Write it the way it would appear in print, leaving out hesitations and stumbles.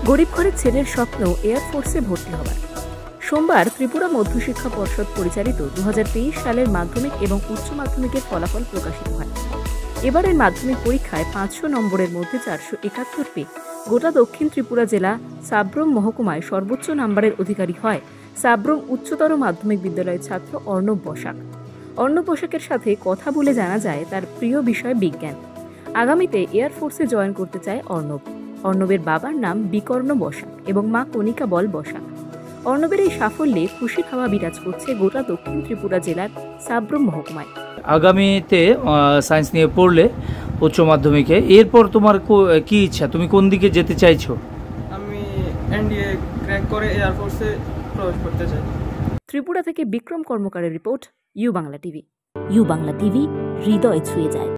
গরিব ঘরের ছেলের স্বপ্ন এয়ারফোর্সে ভর্তি হবার। সোমবার ত্রিপুরা মধ্যশিক্ষা পর্ষদ পরিচালিত 2023 সালের মাধ্যমিক এবং উচ্চ মাধ্যমিকের ফলাফল প্রকাশিত হয়। এবারের মাধ্যমিক পরীক্ষায় 500 নম্বরের মধ্যে 471 পেয়ে গোটা দক্ষিণ ত্রিপুরা জেলা সাব্রম মহকুমায় সর্বোচ্চ নম্বরের অধিকারী হয় সাব্রম উচ্চতর মাধ্যমিক বিদ্যালয়ের ছাত্র অর্ণব বসাক। অর্ণব বসাকের সাথে কথা বলে জানা যায় তার প্রিয় বিষয় বিজ্ঞান। আগামীতে এয়ারফোর্সে জয়েন করতে চায় অর্ণব। অর্ণবের বাবার নাম বিকর্ণ বসাক এবং মা কণিকা বল বসাক। অর্ণবের এই সাফল্যে খুশির হাওয়া বিরাজ করছে গোটা দক্ষিণ ত্রিপুরা জেলার সাব্রম মহকুমায়। আগামীতে সায়েন্স নিয়ে পড়লে উচ্চ মাধ্যমিকে, এরপর তোমার কি ইচ্ছা, তুমি কোন দিকে যেতে চাইছো? আমি এনডিএ ক্র্যাক করে এয়ারফোর্সে প্রবেশ করতে চাই। ত্রিপুরা থেকে বিক্রম কর্মকারের report, U Bangla TV. U Bangla TV, হৃদয় ছুঁয়ে যায়।